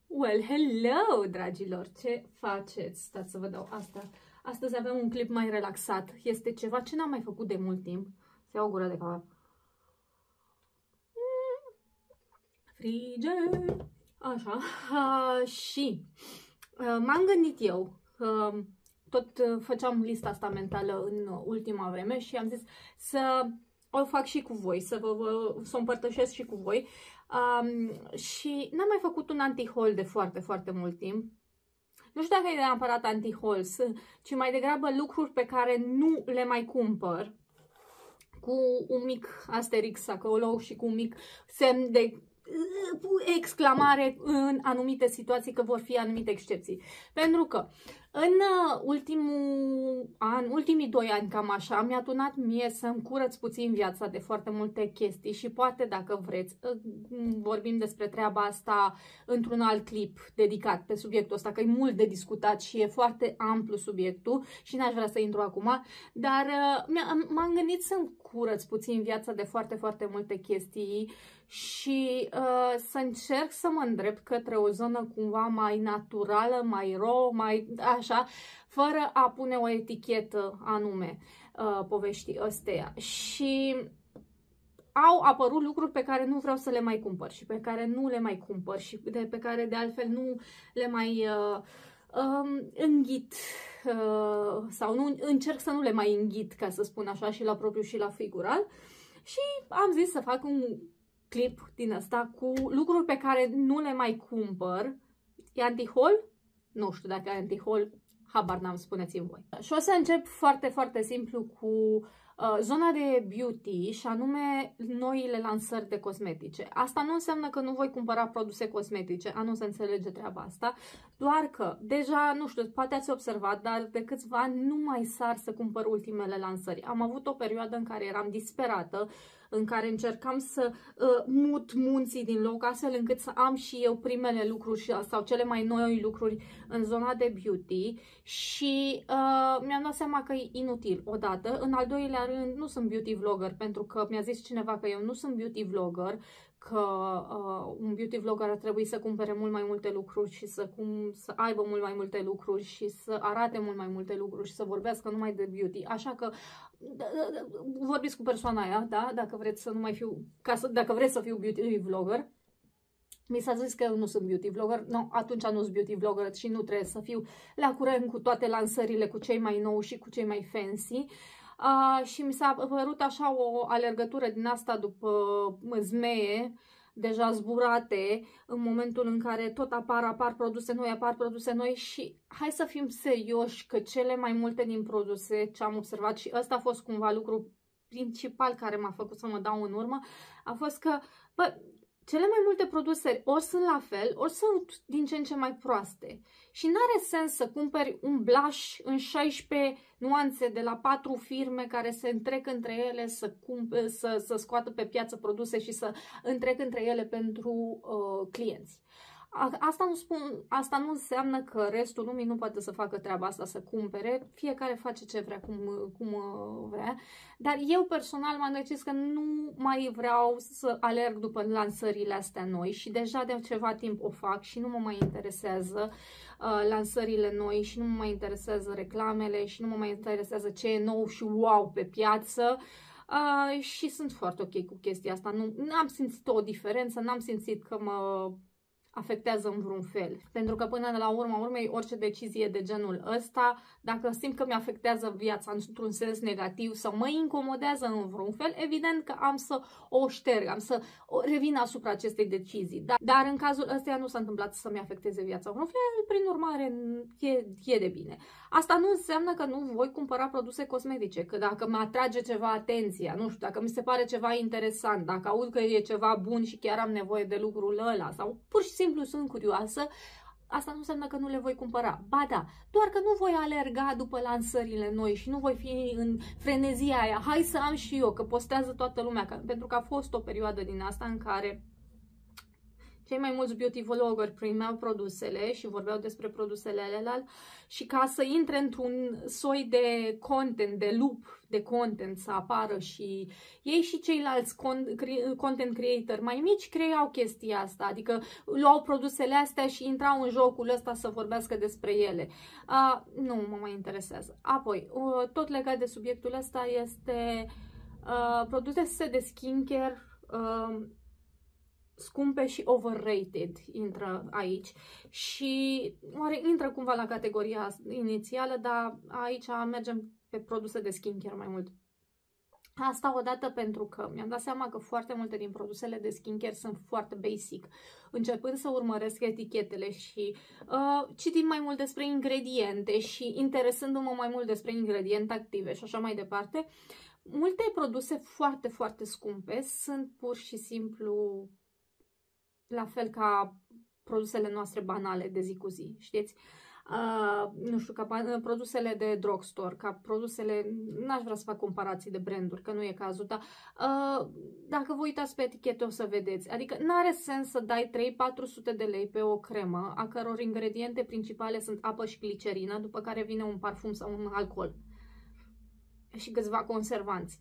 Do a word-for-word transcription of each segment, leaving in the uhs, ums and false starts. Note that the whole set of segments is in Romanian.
Well, hello, dragilor! Ce faceți? Stați să vă dau asta. Astăzi avem un clip mai relaxat. Este ceva ce n-am mai făcut de mult timp. Se iau o gură de cafea. Frige! Așa. Uh, și uh, m-am gândit eu. Uh, tot uh, făceam lista asta mentală în ultima vreme și am zis să o fac și cu voi, să vă, vă să o împărtășesc și cu voi. Um, și n-am mai făcut un anti-haul de foarte, foarte mult timp. Nu știu dacă e neapărat anti-haul, ci mai degrabă lucruri pe care nu le mai cumpăr, cu un mic asterix acolo și cu un mic semn de exclamare în anumite situații, că vor fi anumite excepții. Pentru că în ultimul an, ultimii doi ani, cam așa, mi-a tunat mie să-mi curăț puțin viața de foarte multe chestii și poate, dacă vreți, vorbim despre treaba asta într-un alt clip dedicat pe subiectul ăsta, că e mult de discutat și e foarte amplu subiectul și n-aș vrea să intru acum, dar m-am gândit să-mi curăț puțin viața de foarte, foarte multe chestii și uh, să încerc să mă îndrept către o zonă cumva mai naturală, mai raw, mai așa, fără a pune o etichetă anume uh, poveștii ăsteia. Și au apărut lucruri pe care nu vreau să le mai cumpăr și pe care nu le mai cumpăr și de, pe care de altfel nu le mai uh, um, înghit uh, sau nu, încerc să nu le mai înghit, ca să spun așa, și la propriu și la figural. Și am zis să fac un clip din asta cu lucruri pe care nu le mai cumpăr. E anti-haul? Nu știu dacă e anti-haul, habar n-am, spuneți-mi voi. Și o să încep foarte, foarte simplu cu uh, zona de beauty și anume noile lansări de cosmetice. Asta nu înseamnă că nu voi cumpăra produse cosmetice, a nu se înțelege treaba asta, doar că deja, nu știu, poate ați observat, dar de câțiva ani nu mai sar să cumpăr ultimele lansări. Am avut o perioadă în care eram disperată, în care încercam să uh, mut munții din loc, astfel încât să am și eu primele lucruri sau cele mai noi lucruri în zona de beauty și uh, mi-am dat seama că e inutil, odată. În al doilea rând, nu sunt beauty vlogger, pentru că mi-a zis cineva că eu nu sunt beauty vlogger, că uh, un beauty vlogger ar trebui să cumpere mult mai multe lucruri și să, cum, să aibă mult mai multe lucruri și să arate mult mai multe lucruri și să vorbească numai de beauty. Așa că vorbiți cu persoana aia, da? Dacă vreți să nu mai fiu, ca să, dacă vreți să fiu beauty vlogger. Mi s-a zis că eu nu sunt beauty vlogger, no, atunci nu sunt beauty vlogger și nu trebuie să fiu la curent cu toate lansările, cu cei mai nou și cu cei mai fancy. Uh, și mi s-a părut așa o alergătură din asta după zmeie, deja zburate, în momentul în care tot apar, apar produse noi, apar produse noi și hai să fim serioși că cele mai multe din produse, ce am observat, și ăsta a fost cumva lucru principal care m-a făcut să mă dau în urmă, a fost că, bă, cele mai multe produse ori sunt la fel, ori sunt din ce în ce mai proaste. Și n-are sens să cumperi un blush în șaisprezece nuanțe de la patru firme care se întrec între ele să, cumpere, să, să scoată pe piață produse și să întrec între ele pentru uh, clienți. Asta nu, spun, asta nu înseamnă că restul lumii nu poate să facă treaba asta, să cumpere. Fiecare face ce vrea, cum, cum vrea. Dar eu personal m-am decis că nu mai vreau să alerg după lansările astea noi și deja de ceva timp o fac și nu mă mai interesează uh, lansările noi și nu mă mai interesează reclamele și nu mă mai interesează ce e nou și wow pe piață. Uh, și sunt foarte ok cu chestia asta. Nu am simțit o diferență, n-am simțit că mă afectează în vreun fel. Pentru că până la urma urmei, orice decizie de genul ăsta, dacă simt că mi-afectează viața într-un sens negativ sau mă incomodează în vreun fel, evident că am să o șterg, am să revin asupra acestei decizii. Dar, dar în cazul ăsta nu s-a întâmplat să-mi afecteze viața în vreun fel, prin urmare e, e de bine. Asta nu înseamnă că nu voi cumpăra produse cosmetice, că dacă mă atrage ceva atenția, nu știu, dacă mi se pare ceva interesant, dacă aud că e ceva bun și chiar am nevoie de lucrul ăla sau pur și simplu sunt curioasă, asta nu înseamnă că nu le voi cumpăra. Ba da, doar că nu voi alerga după lansările noi și nu voi fi în frenezia aia. Hai să am și eu, că postează toată lumea, că, pentru că a fost o perioadă din asta în care Cei mai mulți beauty vloggeri primeau produsele și vorbeau despre produsele alea și ca să intre într-un soi de content, de loop de content să apară și ei și ceilalți content creator mai mici creau chestia asta, adică luau produsele astea și intrau în jocul ăsta să vorbească despre ele. Uh, nu mă mai interesează. Apoi, uh, tot legat de subiectul ăsta este uh, produse de skincare uh, scumpe și overrated intră aici și oare intră cumva la categoria inițială, dar aici mergem pe produse de skincare mai mult. Asta odată pentru că mi-am dat seama că foarte multe din produsele de skincare sunt foarte basic. Începând să urmăresc etichetele și uh, citind mai mult despre ingrediente și interesându-mă mai mult despre ingrediente active și așa mai departe, multe produse foarte, foarte scumpe sunt pur și simplu la fel ca produsele noastre banale de zi cu zi, știți? Uh, nu știu, ca produsele de drugstore, ca produsele, n-aș vrea să fac comparații de branduri, că nu e cazul, dar uh, dacă vă uitați pe etichete o să vedeți, adică n-are sens să dai trei patru sute de lei pe o cremă, a căror ingrediente principale sunt apă și glicerină, după care vine un parfum sau un alcool și câțiva conservanți.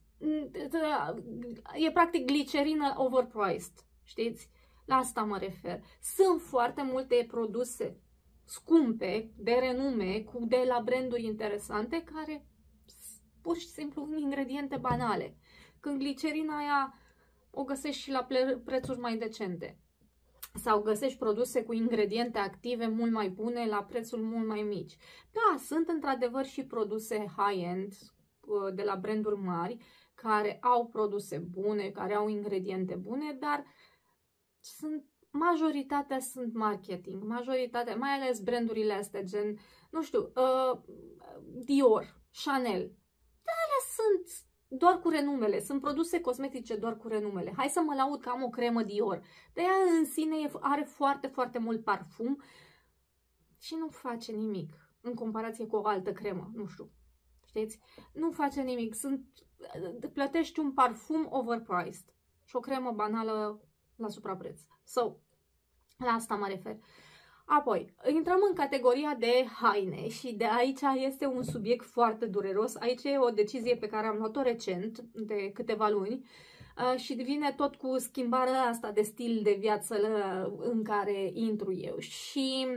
E practic glicerină overpriced, știți? La asta mă refer. Sunt foarte multe produse scumpe, de renume, cu de la branduri interesante, care pur și simplu ingrediente banale. Când glicerina aia o găsești și la prețuri mai decente. Sau găsești produse cu ingrediente active mult mai bune la prețuri mult mai mici. Da, sunt într-adevăr și produse high-end de la branduri mari, care au produse bune, care au ingrediente bune, dar sunt, majoritatea sunt marketing, majoritatea, mai ales brandurile astea, gen, nu știu, uh, Dior, Chanel, dar alea sunt doar cu renumele, sunt produse cosmetice doar cu renumele. Hai să mă laud că am o cremă Dior, de ea în sine are foarte, foarte mult parfum și nu face nimic în comparație cu o altă cremă, nu știu, știți? Nu face nimic, sunt, plătești un parfum overpriced și o cremă banală la suprapreț. So, la asta mă refer. Apoi, intrăm în categoria de haine și de aici este un subiect foarte dureros. Aici e o decizie pe care am luat-o recent, de câteva luni, și vine tot cu schimbarea asta de stil de viață în care intru eu. Și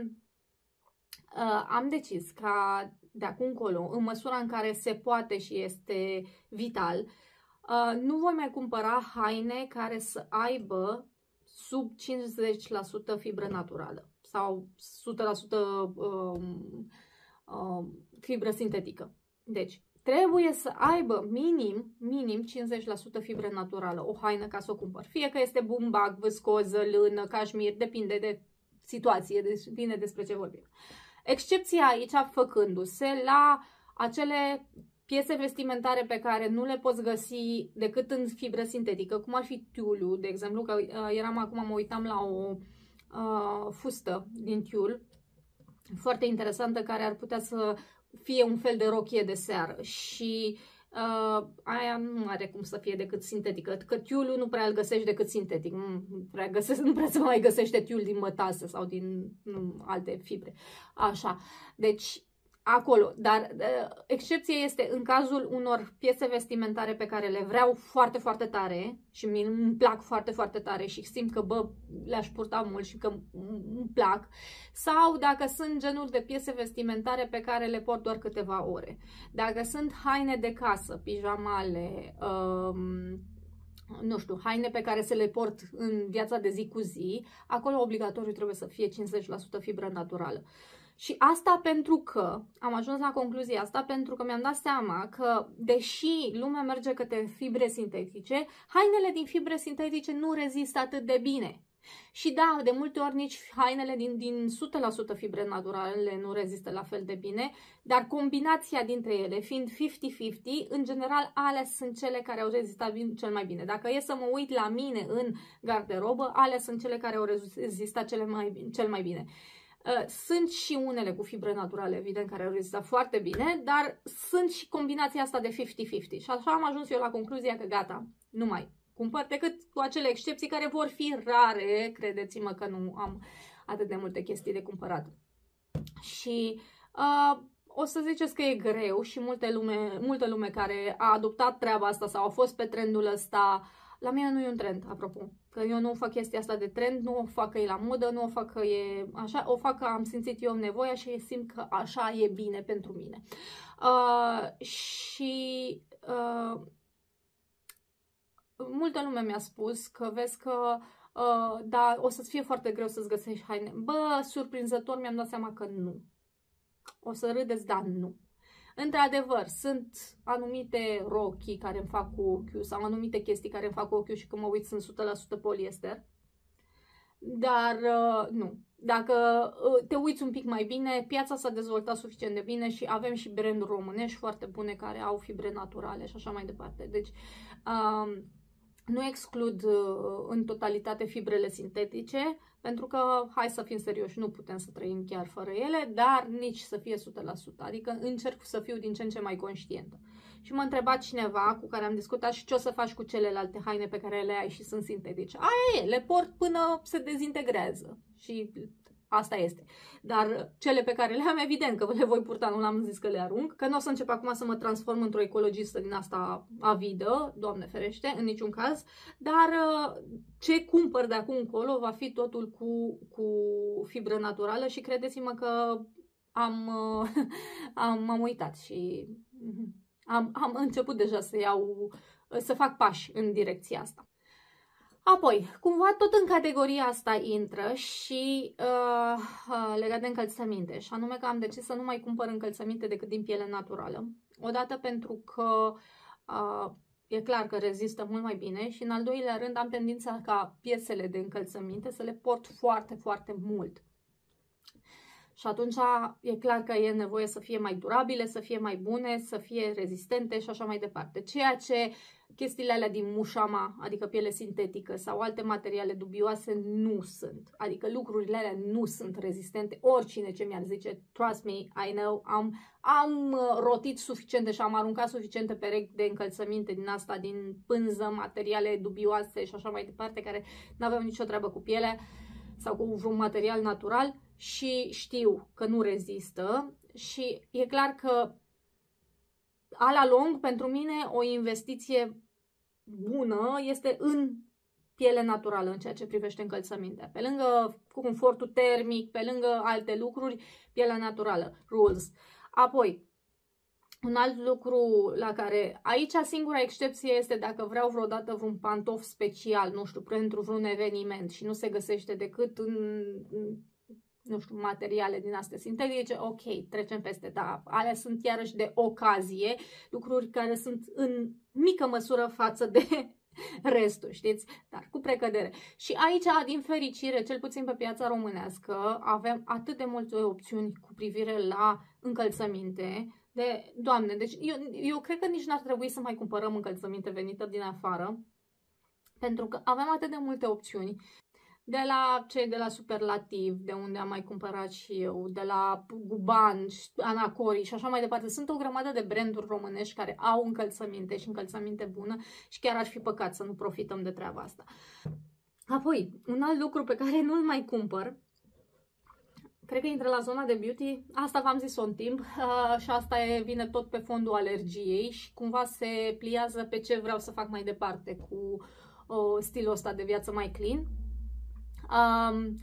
uh, am decis ca de acum încolo, în măsura în care se poate și este vital, uh, nu voi mai cumpăra haine care să aibă sub cincizeci la sută fibră naturală sau o sută la sută um, um, fibră sintetică. Deci, trebuie să aibă minim, minim cincizeci la sută fibră naturală o haină ca să o cumpăr. Fie că este bumbac, viscoză, lână, cașmir, depinde de situație, depinde despre ce vorbim. Excepția aici făcându-se la acele piese vestimentare pe care nu le poți găsi decât în fibră sintetică, cum ar fi tiulul, de exemplu, că eram acum, mă uitam la o uh, fustă din tiul, foarte interesantă, care ar putea să fie un fel de rochie de seară și uh, aia nu are cum să fie decât sintetică, că tiulul nu prea îl găsești decât sintetic, nu prea, găsesc, nu prea se mai găsește tiul din mătase sau din nu, alte fibre, așa, deci acolo, dar uh, excepție este în cazul unor piese vestimentare pe care le vreau foarte, foarte tare și îmi plac foarte, foarte tare și simt că, bă, le-aș purta mult și că îmi plac, sau dacă sunt genul de piese vestimentare pe care le port doar câteva ore. Dacă sunt haine de casă, pijamale, um, nu știu, haine pe care să le port în viața de zi cu zi, acolo obligatoriu trebuie să fie cincizeci la sută fibră naturală. Și asta pentru că, am ajuns la concluzia asta, pentru că mi-am dat seama că, deși lumea merge către fibre sintetice, hainele din fibre sintetice nu rezistă atât de bine. Și da, de multe ori nici hainele din, din o sută la sută fibre naturale nu rezistă la fel de bine, dar combinația dintre ele, fiind cincizeci cincizeci, în general, alea sunt cele care au rezistat cel mai bine. Dacă e să mă uit la mine în garderobă, alea sunt cele care au rezistat cele mai, cel mai bine. Sunt și unele cu fibre naturale, evident, care au rezistat foarte bine, dar sunt și combinația asta de cincizeci cincizeci. Și așa am ajuns eu la concluzia că gata, nu mai. cumpăr, decât cu acele excepții care vor fi rare, credeți-mă că nu am atât de multe chestii de cumpărat. Și uh, o să ziceți că e greu și multe lume, multă lume care a adoptat treaba asta sau a fost pe trendul ăsta, la mine nu e un trend, apropo. Că eu nu fac chestia asta de trend, nu o fac că e la modă, nu o fac că e așa, o fac că am simțit eu nevoia și simt că așa e bine pentru mine. Uh, și uh, multă lume mi-a spus că vezi că uh, da, o să-ți fie foarte greu să-ți găsești haine. Bă, surprinzător mi-am dat seama că nu. O să râdeți, dar nu. Într-adevăr, sunt anumite rochii care îmi fac cu ochiul sau anumite chestii care îmi fac cu ochiul și când mă uit sunt o sută la sută poliester. Dar uh, nu. Dacă uh, te uiți un pic mai bine, piața s-a dezvoltat suficient de bine și avem și branduri românești foarte bune care au fibre naturale și așa mai departe. Deci uh, nu exclud uh, în totalitate fibrele sintetice, pentru că, hai să fim serioși, nu putem să trăim chiar fără ele, dar nici să fie o sută la sută. Adică încerc să fiu din ce în ce mai conștientă. Și m-a întrebat cineva cu care am discutat și ce o să faci cu celelalte haine pe care le ai și sunt sintetice. Aia e, le port până se dezintegrează. Și asta este. Dar cele pe care le am, evident că le voi purta, nu am zis că le arunc, că nu o să încep acum să mă transform într-o ecologistă din asta avidă, Doamne ferește, în niciun caz, dar ce cumpăr de acum încolo va fi totul cu, cu fibră naturală și credeți-mă că am, am, am uitat și am, am început deja să iau, să fac pași în direcția asta. Apoi, cumva tot în categoria asta intră și uh, uh, legat de încălțăminte, și anume că am decis să nu mai cumpăr încălțăminte decât din piele naturală. Odată pentru că uh, e clar că rezistă mult mai bine și în al doilea rând am tendința ca piesele de încălțăminte să le port foarte, foarte mult. Și atunci e clar că e nevoie să fie mai durabile, să fie mai bune, să fie rezistente și așa mai departe. Ceea ce chestiile alea din mușama, adică piele sintetică sau alte materiale dubioase nu sunt. Adică lucrurile alea nu sunt rezistente. Oricine ce mi-ar zice, trust me, I know, am, am rotit suficiente și am aruncat suficiente perechi de încălțăminte din asta, din pânză, materiale dubioase și așa mai departe, care nu aveau nicio treabă cu pielea sau cu vreun material natural și știu că nu rezistă și e clar că a la lung, pentru mine, o investiție bună este în piele naturală în ceea ce privește încălțămintea. Pe lângă confortul termic, pe lângă alte lucruri, pielea naturală, rules. Apoi, un alt lucru la care, aici singura excepție este dacă vreau vreodată vreun pantof special, nu știu, pentru vreun eveniment și nu se găsește decât în, nu știu, materiale din astea sintetice, ok, trecem peste, dar alea sunt iarăși de ocazie, lucruri care sunt în mică măsură față de restul, știți? Dar cu precădere. Și aici, din fericire, cel puțin pe piața românească, avem atât de multe opțiuni cu privire la încălțăminte, de, Doamne, deci eu, eu cred că nici n-ar trebui să mai cumpărăm încălțăminte venită din afară, pentru că avem atât de multe opțiuni, de la cei de la Superlativ, de unde am mai cumpărat și eu, de la Guban, Anacori și așa mai departe. Sunt o grămadă de branduri românești care au încălțăminte și încălțăminte bună și chiar ar fi păcat să nu profităm de treaba asta. Apoi, un alt lucru pe care nu-l mai cumpăr, cred că intră la zona de beauty, asta v-am zis-o în timp uh, și asta e, vine tot pe fondul alergiei și cumva se pliază pe ce vreau să fac mai departe cu uh, stilul ăsta de viață mai clean. Um,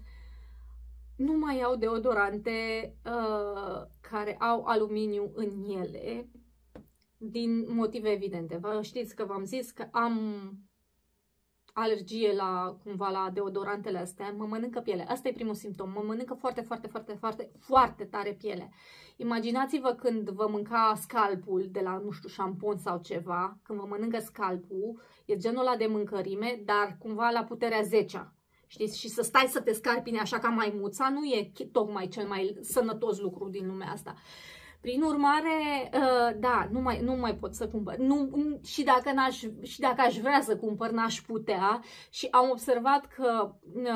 nu mai iau deodorante uh, care au aluminiu în ele din motive evidente. Vă știți că v-am zis că am alergie la, cumva, la deodorantele astea, mă mănâncă pielea. Asta e primul simptom, mă mănâncă foarte, foarte, foarte, foarte, foarte tare piele. Imaginați-vă când vă mânca scalpul de la, nu știu, șampon sau ceva, când vă mănâncă scalpul, e genul ăla de mâncărime, dar cumva la puterea zecea. Știți? Și să stai să te scarpine așa ca maimuța nu e tocmai cel mai sănătos lucru din lumea asta. Prin urmare, da, nu mai, nu mai pot să cumpăr. Nu, și, dacă n-aș, și dacă aș vrea să cumpăr, n-aș putea. Și am observat că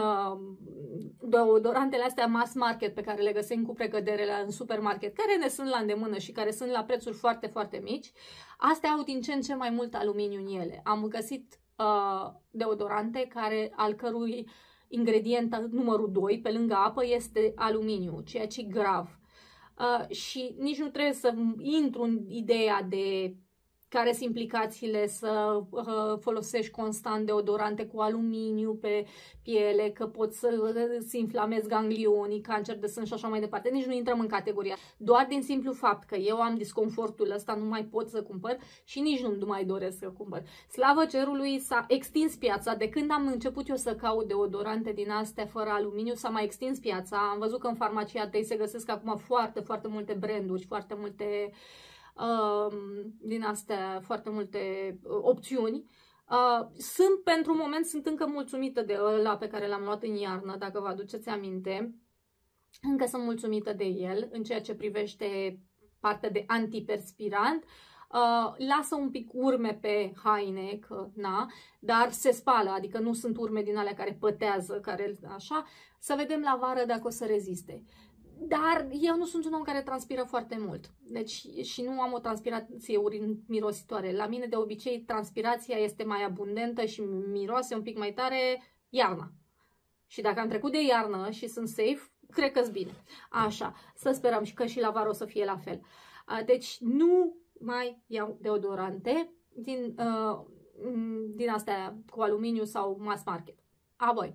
deodorantele astea mass market pe care le găsim cu precădere în supermarket, care ne sunt la îndemână și care sunt la prețuri foarte, foarte mici, astea au din ce în ce mai mult aluminiu în ele. Am găsit uh, deodorante care, al cărui ingredient numărul doi, pe lângă apă, este aluminiu, ceea ce e grav. Uh, și nici nu trebuie să intru în ideea de care sunt implicațiile să uh, folosești constant deodorante cu aluminiu pe piele, că poți să-ți inflamezi ganglionii, cancer de sân și așa mai departe. Nici nu intrăm în categoria. Doar din simplu fapt că eu am disconfortul ăsta, nu mai pot să cumpăr și nici nu mai doresc să cumpăr. Slavă cerului, s-a extins piața. De când am început eu să caut deodorante din astea fără aluminiu, s-a mai extins piața. Am văzut că în farmacia tăi se găsesc acum foarte, foarte multe branduri, foarte multe Uh, din astea, foarte multe uh, opțiuni. Uh, sunt, pentru moment, sunt încă mulțumită de ăla pe care l-am luat în iarnă, dacă vă aduceți aminte. Încă sunt mulțumită de el în ceea ce privește partea de antiperspirant. Uh, lasă un pic urme pe haine, că, na, dar se spală, adică nu sunt urme din alea care pătează, care așa. Să vedem la vară dacă o să reziste. Dar eu nu sunt un om care transpiră foarte mult. Deci și nu am o transpirație urin-mirositoare. La mine de obicei transpirația este mai abundentă și miroase un pic mai tare iarna. Și dacă am trecut de iarnă și sunt safe, cred că-s bine. Așa, să sperăm și că și la vară o să fie la fel. Deci nu mai iau deodorante din, uh, din astea cu aluminiu sau mass market. Apoi,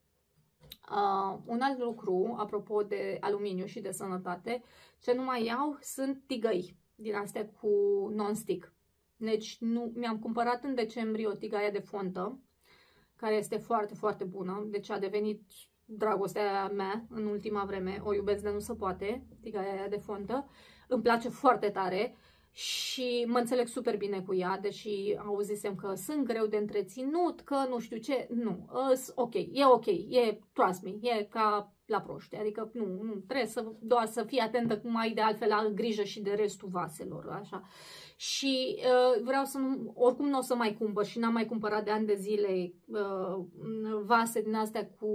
Uh, un alt lucru, apropo de aluminiu și de sănătate, ce nu mai iau sunt tigăi din astea cu non-stick. Deci nu, mi-am cumpărat în decembrie o tigaie de fontă, care este foarte, foarte bună. Deci a devenit dragostea mea în ultima vreme. O iubesc de nu se poate, tigaia aia de fontă. Îmi place foarte tare și mă înțeleg super bine cu ea, deși auzisem că sunt greu de întreținut, că nu știu ce, nu, ok, e ok, e, trust me, e ca la proști, adică nu, nu, trebuie să, doar să fii atentă cum ai de altfel la grijă și de restul vaselor, așa. Și uh, vreau să nu, oricum nu o să mai cumpăr și n-am mai cumpărat de ani de zile uh, vase din astea cu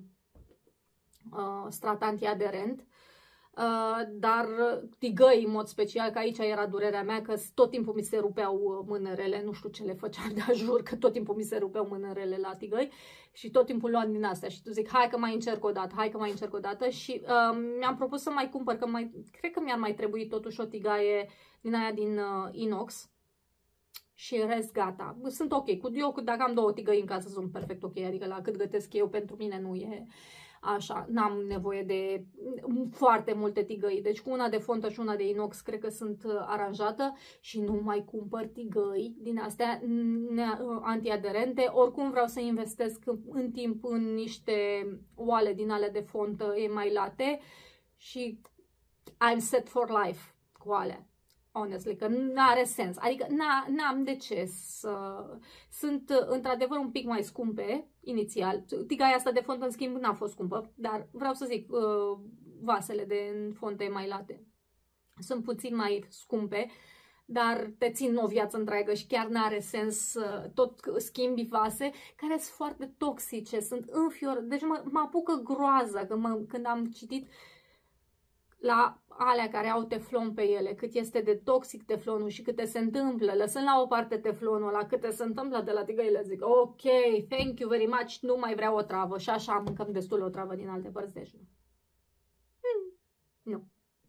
uh, strat antiaderent. Uh, dar tigăi în mod special, că aici era durerea mea, că tot timpul mi se rupeau mânerele, nu știu ce le făceam de ajur, că tot timpul mi se rupeau mânerele la tigăi și tot timpul luam din astea și tu zic, hai că mai încerc o dată, hai că mai încerc o dată și uh, mi-am propus să mai cumpăr, că mai, cred că mi-ar mai trebui totuși o tigaie din aia din uh, inox și în rest gata. Sunt ok, cu eu dacă am două tigăi în casă sunt perfect ok, adică la cât gătesc eu pentru mine nu e... Așa, n-am nevoie de foarte multe tigăi. Deci cu una de fontă și una de inox cred că sunt aranjată și nu mai cumpăr tigăi din astea antiaderente. Oricum vreau să investesc în timp în niște oale din alea de fontă emailate și I'm set for life cu alea. Honestly, că nu are sens. Adică n-am de ce să... Sunt într-adevăr un pic mai scumpe inițial. Tigaia asta de fontă, în schimb, n-a fost scumpă, dar vreau să zic, vasele de fontă emailate sunt puțin mai scumpe, dar te țin o viață întreagă și chiar n-are sens să tot schimbi vase care sunt foarte toxice, sunt înfior... Deci mă, mă apucă groaza când, mă, când am citit la alea care au teflon pe ele, cât este de toxic teflonul și câte se întâmplă, lăsând la o parte teflonul ăla, câte se întâmplă de la tigăile, zic, ok, thank you very much, nu mai vreau o travă și așa mâncăm destul o travă din alte părți, deci nu. Hmm, nu.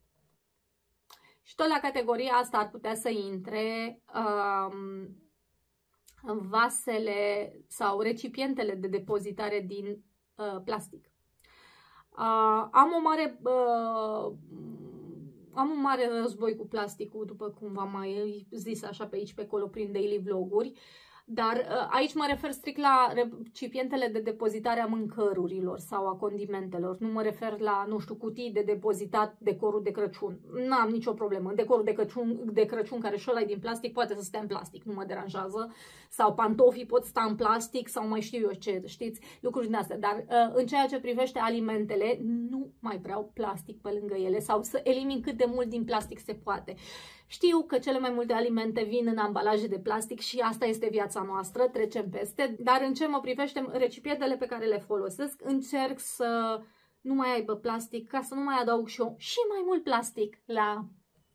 Și tot la categoria asta ar putea să intre um, vasele sau recipientele de depozitare din uh, plastic. Uh, am o mare uh, am un mare război cu plasticul, după cum v-am mai zis așa pe aici, pe acolo, prin daily vloguri. Dar uh, aici mă refer strict la recipientele de depozitare a mâncărurilor sau a condimentelor. Nu mă refer la, nu știu, cutii de depozitat decorul de Crăciun. N-am nicio problemă. Decorul de Crăciun, de Crăciun care și ăla din plastic poate să stea în plastic, nu mă deranjează. Sau pantofii pot sta în plastic sau mai știu eu ce, știți, lucruri din astea. Dar uh, în ceea ce privește alimentele, nu mai vreau plastic pe lângă ele sau să elimin cât de mult din plastic se poate. Știu că cele mai multe alimente vin în ambalaje de plastic și asta este viața noastră, trecem peste, dar în ce mă privește recipientele pe care le folosesc, încerc să nu mai aibă plastic, ca să nu mai adaug și eu și mai mult plastic la,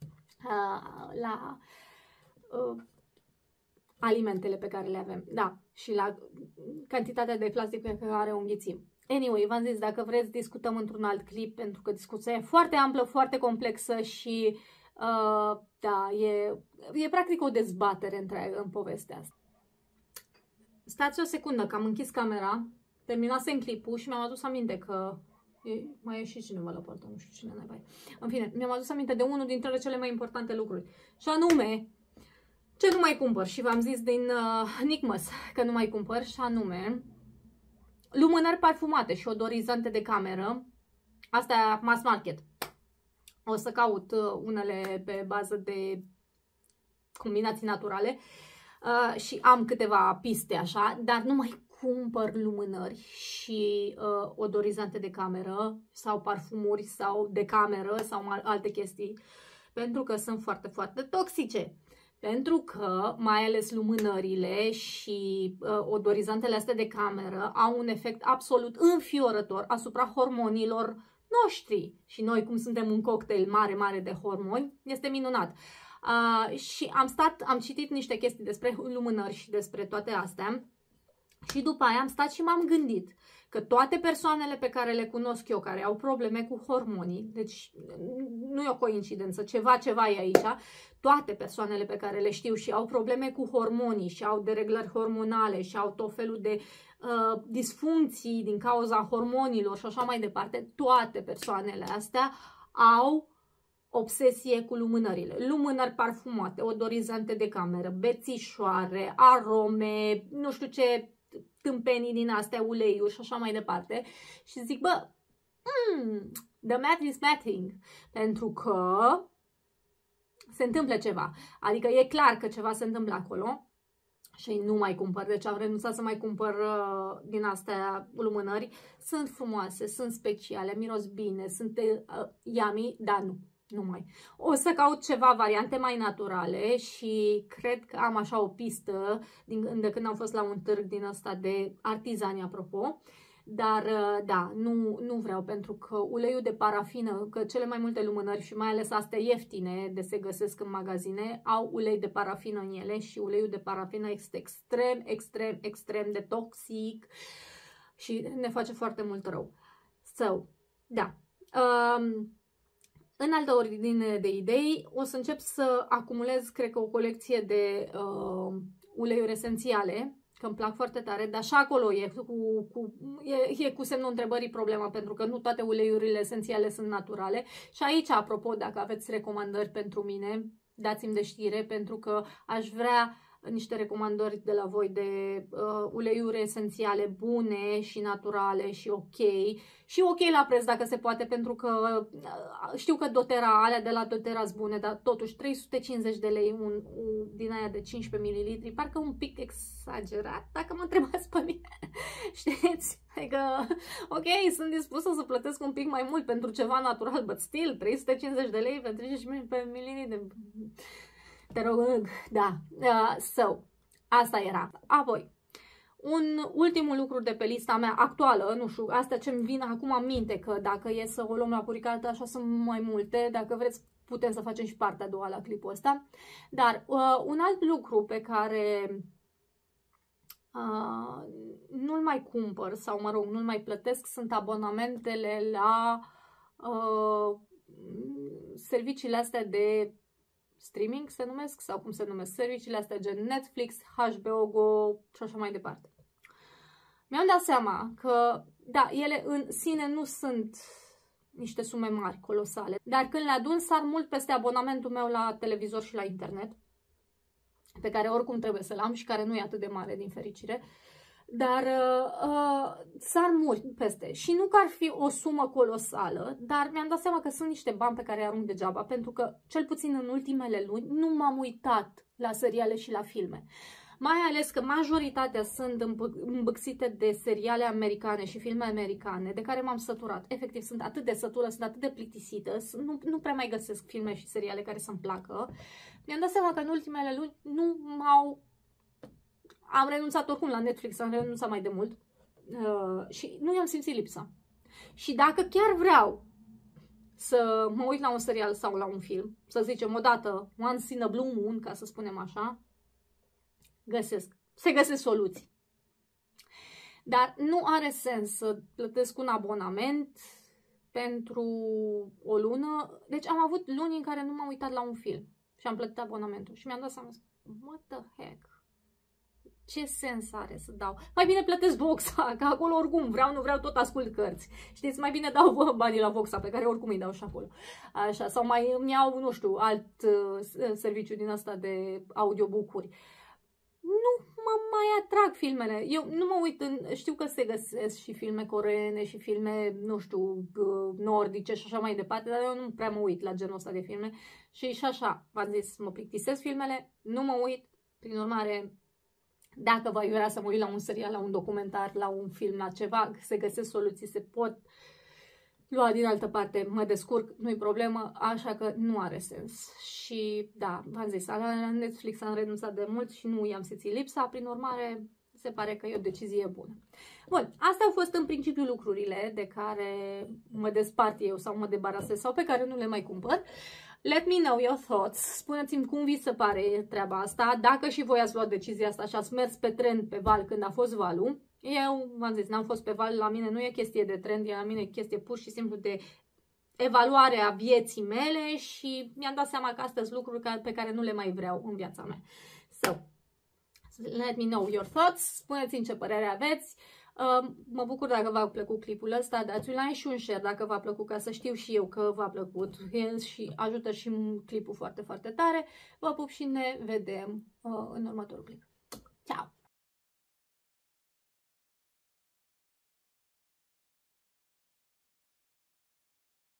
uh, la uh, alimentele pe care le avem. Da, și la cantitatea de plastic pe care o înghițim. Anyway, v-am zis, dacă vreți, discutăm într-un alt clip, pentru că discuția e foarte amplă, foarte complexă și uh, da, e, e practic o dezbatere întreagă în povestea asta. Stați o secundă, că am închis camera, terminasem clipul și mi-am adus aminte că e, mai e și cineva la poartă, nu știu cine n-ai. În fine, mi-am adus aminte de unul dintre cele mai importante lucruri, și anume, ce nu mai cumpăr, și v-am zis din uh, Nicmas că nu mai cumpăr, și anume lumânări parfumate și odorizante de cameră. Asta mass market. O să caut uh, unele pe bază de combinații naturale uh, și am câteva piste așa, dar nu mai cumpăr lumânări și uh, odorizante de cameră sau parfumuri sau de cameră sau alte chestii, pentru că sunt foarte, foarte toxice. Pentru că, mai ales lumânările și uh, odorizantele astea de cameră au un efect absolut înfiorător asupra hormonilor noștri. Și noi, cum suntem un cocktail mare, mare de hormoni, este minunat. Uh, și am stat, am citit niște chestii despre lumânări și despre toate astea. Și după aia am stat și m-am gândit că toate persoanele pe care le cunosc eu, care au probleme cu hormonii, deci nu e o coincidență, ceva, ceva e aici, toate persoanele pe care le știu și au probleme cu hormonii și au dereglări hormonale și au tot felul de uh, disfuncții din cauza hormonilor și așa mai departe, toate persoanele astea au obsesie cu lumânările. Lumânări parfumate, odorizante de cameră, bețișoare, arome, nu știu ce tâmpenii din astea, uleiuri și așa mai departe. Și zic, bă, mm, the math is mathing. Pentru că se întâmplă ceva. Adică e clar că ceva se întâmplă acolo și nu mai cumpăr. Deci am renunțat să mai cumpăr uh, din astea lumânări. Sunt frumoase, sunt speciale, miros bine, sunt uh, yummy, dar nu. Nu mai. O să caut ceva variante mai naturale și cred că am așa o pistă din, de când am fost la un târg din ăsta de artizani, apropo. Dar da, nu, nu vreau, pentru că uleiul de parafină, că cele mai multe lumânări și mai ales astea ieftine de se găsesc în magazine, au ulei de parafină în ele și uleiul de parafină este extrem, extrem, extrem de toxic și ne face foarte mult rău. So, da. Um, În altă ordine de idei, o să încep să acumulez, cred că, o colecție de uh, uleiuri esențiale, că îmi plac foarte tare, dar și acolo e cu, cu, e, e cu semnul întrebării problema, pentru că nu toate uleiurile esențiale sunt naturale. Și aici, apropo, dacă aveți recomandări pentru mine, dați-mi de știre, pentru că aș vrea niște recomandări de la voi de uh, uleiuri esențiale bune și naturale și ok. Și ok la preț dacă se poate, pentru că uh, știu că doTERRA, alea de la doTERRA sunt bune, dar totuși trei sute cincizeci de lei un, un, din aia de cincisprezece mililitri, parcă un pic exagerat, dacă mă întrebați pe mine. Știți? Adică, ok, sunt dispusă să plătesc un pic mai mult pentru ceva natural, but still, trei sute cincizeci de lei pentru cincisprezece mililitri. Te rog, da. Uh, so, asta era. Apoi, un ultimul lucru de pe lista mea actuală, nu știu, astea ce-mi vin acum în minte, că dacă e să o luăm la puricată, așa sunt mai multe, dacă vreți putem să facem și partea a doua la clipul ăsta. Dar uh, un alt lucru pe care uh, nu-l mai cumpăr, sau mă rog, nu-l mai plătesc, sunt abonamentele la uh, serviciile astea de streaming, se numesc, sau cum se numesc, serviciile astea gen Netflix, H B O Go și așa mai departe. Mi-am dat seama că, da, ele în sine nu sunt niște sume mari, colosale, dar când le adun, sar mult peste abonamentul meu la televizor și la internet, pe care oricum trebuie să-l am și care nu e atât de mare, din fericire, dar uh, sar mult peste. Și nu că ar fi o sumă colosală, dar mi-am dat seama că sunt niște bani pe care îi arunc degeaba, pentru că, cel puțin în ultimele luni, nu m-am uitat la seriale și la filme. Mai ales că majoritatea sunt îmbâxite de seriale americane și filme americane, de care m-am săturat. Efectiv, sunt atât de sătură, sunt atât de plictisită, nu, nu prea mai găsesc filme și seriale care să-mi placă. Mi-am dat seama că în ultimele luni nu m-au... Am renunțat oricum la Netflix, am renunțat mai de mult uh, și nu i-am simțit lipsa. Și dacă chiar vreau să mă uit la un serial sau la un film, să zicem odată, once in a blue moon, ca să spunem așa, găsesc, se găsesc soluții. Dar nu are sens să plătesc un abonament pentru o lună. Deci am avut luni în care nu m-am uitat la un film și am plătit abonamentul și mi-am dat seama, what the heck? Ce sens are să dau? Mai bine plătesc Voxa, că acolo oricum vreau, nu vreau, tot ascult cărți. Știți, mai bine dau banii la Voxa, pe care oricum îi dau și acolo. Așa, sau mai îmi iau, nu știu, alt uh, serviciu din asta de audiobook-uri. Nu mă mai atrag filmele. Eu nu mă uit în... Știu că se găsesc și filme coreene și filme, nu știu, nordice și așa mai departe, dar eu nu prea mă uit la genul ăsta de filme. Și și așa, v-am zis, mă plictisesc filmele, nu mă uit, prin urmare... Dacă vă vrea să mă uit la un serial, la un documentar, la un film, la ceva, se găsesc soluții, se pot lua din altă parte, mă descurc, nu-i problemă, așa că nu are sens. Și da, v-am zis, la Netflix am renunțat de mult și nu i-am simțit lipsa, prin urmare se pare că e o decizie bună. Bun, astea au fost în principiu lucrurile de care mă despart eu sau mă debarasez sau pe care nu le mai cumpăr. Let me know your thoughts. Spuneți-mi cum vi se pare treaba asta, dacă și voi ați luat decizia asta și ați mers pe trend pe val când a fost valul. Eu, v-am zis, n-am fost pe val, la mine nu e chestie de trend, e la mine chestie pur și simplu de evaluare a vieții mele și mi-am dat seama că astea sunt lucruri pe care nu le mai vreau în viața mea. So, let me know your thoughts, spuneți-mi ce părere aveți. Uh, mă bucur dacă v-a plăcut clipul ăsta, dați un like și un share dacă v-a plăcut, ca să știu și eu că v-a plăcut. El și ajută și clipul foarte, foarte tare. Vă pup și ne vedem uh, în următorul clip. Ciao!